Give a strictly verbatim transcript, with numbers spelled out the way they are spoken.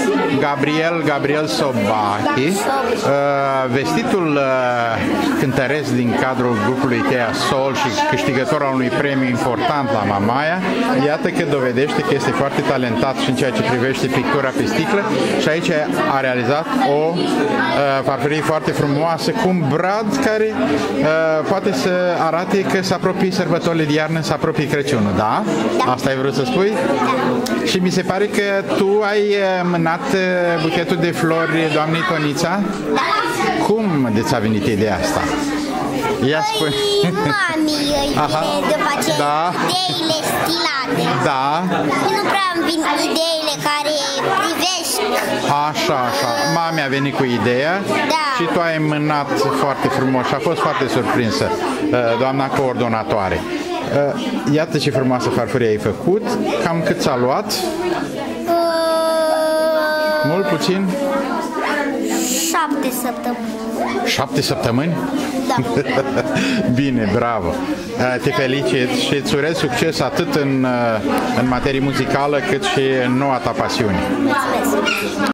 Gabriel, Gabriel Sobachi, vestitul cântăresc din cadrul grupului Cheia Soul și câștigător al unui premiu important la Mamaia. Iată că dovedește că este foarte talentat și în ceea ce privește pictura pe sticlă și aici a realizat o farfurie foarte frumoasă cu un brad care poate să arate că se apropie sărbătorile de iarnă, se apropie Crăciunul, da? Da. Asta ai vrut să spui? Da. Și mi se pare că tu ai mânat buchetul de flori doamnei Tonița? Da. Cum de ți-a venit ideea asta? Ia spune. Păi, mami, Aha. după aceea, Da. ideile stilate. Da. Nu prea îmi vin ideile care privești. Așa, așa. Mami a venit cu ideea Da. și tu ai mânat foarte frumos și a fost foarte surprinsă doamna coordonatoare. Iată ce frumoasă farfurie ai făcut. Cam cât ți-a luat? Uh, Mult, puțin? șapte săptămâni. Șapte săptămâni? Da. Bine, bravo! Te felicit și îți urez succes atât în, în materie muzicală cât și în noua ta pasiune. Mulțumesc.